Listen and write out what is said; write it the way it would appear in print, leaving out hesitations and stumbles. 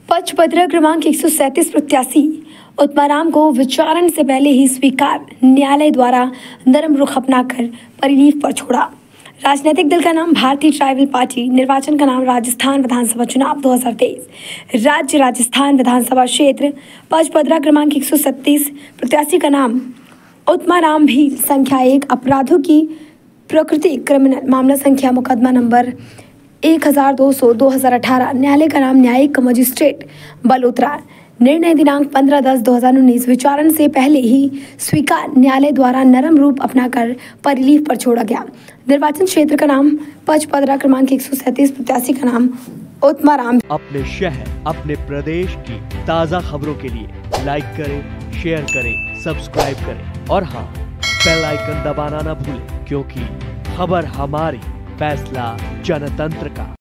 पचपदरा क्रमांक 137 प्रत्याशी उत्तमाराम को विचारण से पहले ही स्वीकार, न्यायालय द्वारा नरम रुख अपनाकर परिलीफ पर छोड़ा। राजनीतिक दल का नाम भारतीय ट्राइबल पार्टी, निर्वाचन का नाम राजस्थान विधानसभा चुनाव 2023, राज्य राजस्थान विधानसभा क्षेत्र पचपदरा क्रमांक 137, प्रत्याशी का नाम उत्तमाराम भी, संख्या 1, अपराधों की प्रकृति क्रिमिनल, मामला संख्या मुकदमा नंबर 1200/2018, न्यायालय का नाम न्यायिक मजिस्ट्रेट बलोत्रा, निर्णय दिनांक 15/10/2019, विचारण से पहले ही स्वीकार, न्यायालय द्वारा नरम रूप अपनाकर परिलीफ पर छोड़ा गया। निर्वाचन क्षेत्र का नाम पचपदरा क्रमांक 137, प्रत्याशी का नाम उत्तमाराम। अपने शहर, अपने प्रदेश की ताज़ा खबरों के लिए लाइक करें, शेयर करें, सब्सक्राइब करें और हाँ, बेल आइकन दबाना ना भूलें, क्योंकि खबर हमारी, फैसला जनतंत्र का।